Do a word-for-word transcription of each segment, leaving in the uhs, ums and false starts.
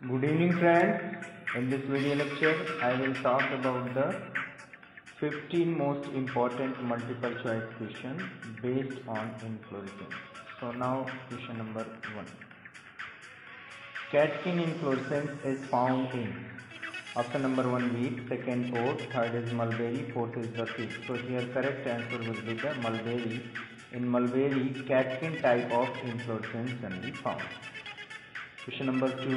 Good evening friends. In this video lecture I will talk about the fifteen most important multiple choice questions based on inflorescence. So now question number one. Catkin inflorescence is found in option number one wheat, second oat, third is mulberry, fourth is the fig. So here correct answer will be the mulberry. In mulberry, catkin type of inflorescence can be found. Question number two.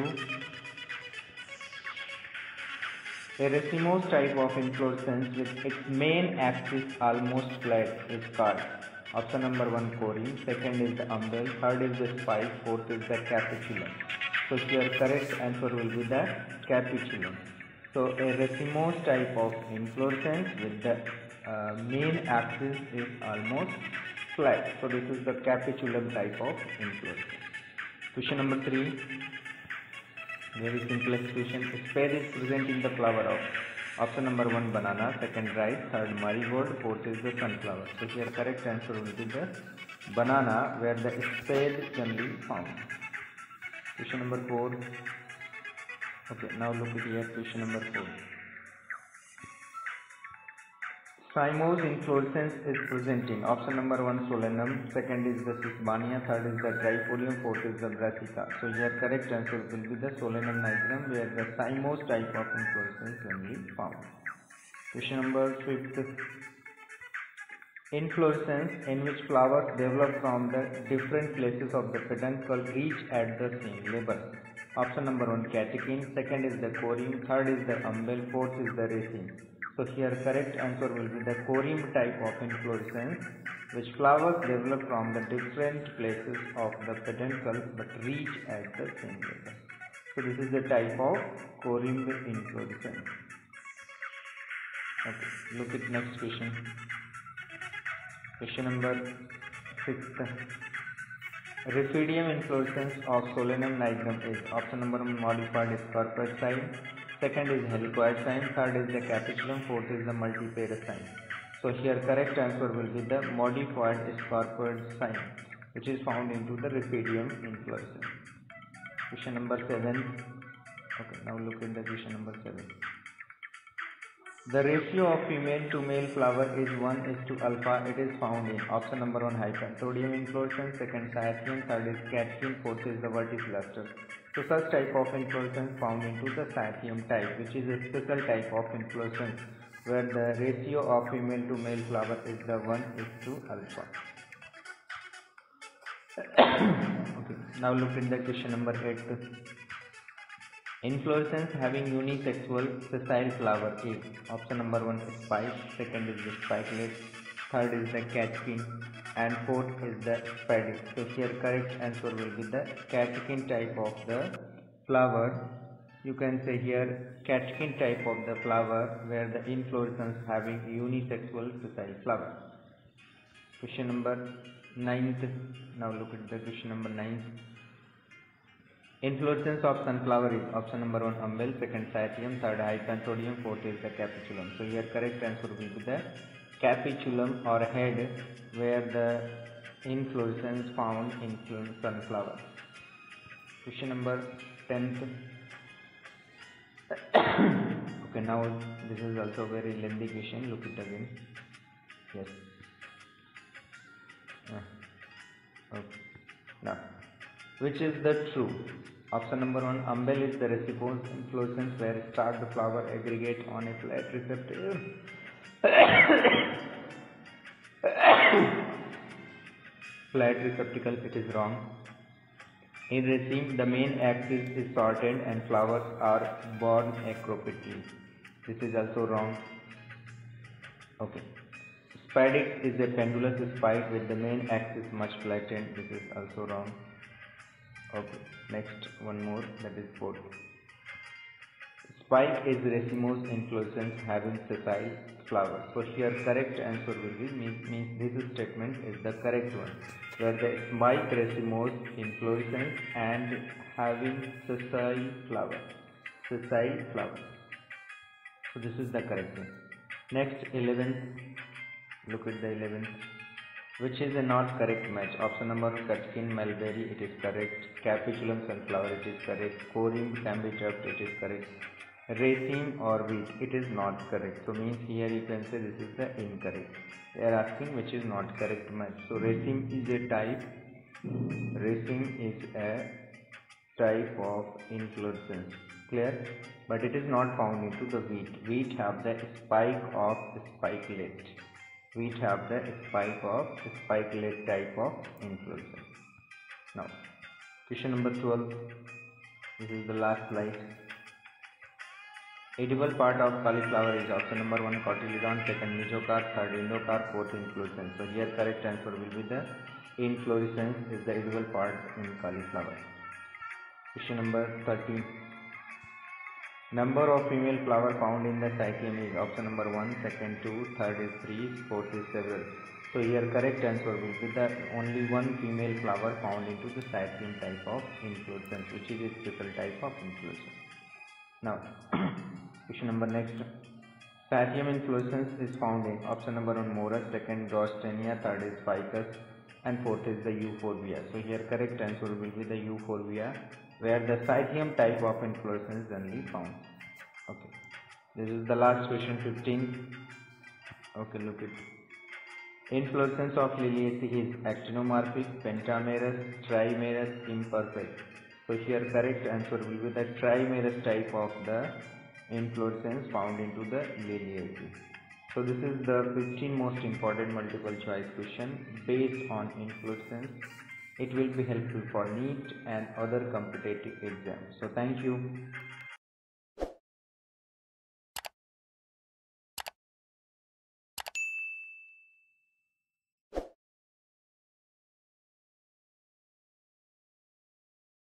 A racemose type of inflorescence with its main axis almost flat is called option number one corym, second is the umbel, third is the spike, fourth is the capitulum. So here correct answer will be the capitulum. So a racemose type of inflorescence with the uh, main axis is almost flat. So this is the capitulum type of inflorescence. Question number three. Very simplest question. Spade is present in the flower of option number one banana, second rice, third marigold, fourth is the sunflower. So here correct answer will be the banana, where the spade can be found. Question number four. Okay, now look at here. Question number four. Cymose inflorescence is present in option number one solanum, second is the sesbania, third is the trifolium, fourth is the brassica. So here correct answer will be the solanum nigrum, where the cymose type of inflorescence can be found. Question number fifth. Inflorescence in which flowers develop from the different places of the peduncle reach at the same level. Option number one catkin, second is the corym, third is the umbel, fourth is the raceme. So here correct answer will be the corym type of inflorescence, which flowers develop from the different places of the peduncle but reach at the same level. So this is the type of corym inflorescence. Okay, look at next question. Question number six. Rhaphidium inflorescence of solanum nigrum is option number one modified scarped sign, second is helicoid sign, third is the capitulum, fourth is the multipare sign. So here correct answer will be the modified scarped sign, which is found into the rhaphidium inflorescence. Question number seven. Okay, now look at the question number seven. The ratio of female to male flower is one is to alpha. It is found in option number one hypanthoddium inflorescence, second cyathium, third is catkin, fourth is the verticillaster. So such type of inflorescence found into the cyathium type, which is a special type of inflorescence where the ratio of female to male flower is the one is to alpha. Okay, now look at the question number eight. Inflorescence having unisexual sessile flower is option number one spike, second is the spikelet, third is the catkin, and fourth is the spadix. So here correct answer will be the catkin type of the flower. You can say here catkin type of the flower where the inflorescence having unisexual sessile flower. Question number ninth. Now look at the question number ninth. Inflorescence of sunflower is option number one umbel, second cyathium, third hypanthoddium, fourth is the capitulum. So here correct answer will be the capitulum or head, where the inflorescence found in sunflower. Question number tenth. Okay, now this is also a very lengthy question. Look it again. Yes. Uh, okay. Now, which is the true? Option number one, umbel is the racemose inflorescence where start the flower aggregate on a flat receptacle. Flat receptacle, it is wrong. In raceme, the main axis is shortened and flowers are borne acropically. This is also wrong. Okay. Spadix is a pendulous spike with the main axis much flattened. This is also wrong. Okay, next one more, that is fourth. Spike is racemose inflorescence having sessile flower. So here correct answer will be means, means this statement is the correct one, where the spike racemose inflorescence and having sessile flower. Sessile flower. So this is the correct one. Next eleventh. Look at the eleventh. which is a not correct match. Option number one, Cutkin mulberry, it is correct. Capitulum sunflower, it is correct. Corymb cambitraft, it is correct. Raceme or wheat, it is not correct. So means here you can say this is the incorrect. They are asking which is not correct match. So raceme is a type. Raceme is a type of inflorescence. Clear? But it is not found into the wheat. Wheat have the spike of spikelet. Wheat have the spike of spikelet type of inflorescence. Now, question number twelve. This is the last slide. Edible part of cauliflower is option number one, cotyledon, second mesocarp, third endocarp, fourth inflorescence. So here correct answer will be the inflorescence is the edible part in cauliflower. Question number thirteen. Number of female flower found in the cyclium is option number one, second two, third is three, fourth is several. So here correct answer will be the only one female flower found into the cyclium type of inflorescence, which is a special type of inflorescence. Now, question number next. Cythium inflorescence is found in option number one, Morus, second Gaustenia, third is Ficus, and fourth is the Euphorbia. So here correct answer will be the Euphorbia, where the Cythium type of inflorescence is generally found. Okay, this is the last question, fifteen. Okay, look it. Inflorescence of Liliaceae is actinomorphic, pentamerous, trimerous, imperfect. So here correct answer will be the trimerous type of the inflorescence found into the Liliaceae. So this is the fifteen most important multiple choice question based on inflorescence. It will be helpful for NEET and other competitive exams. So thank you.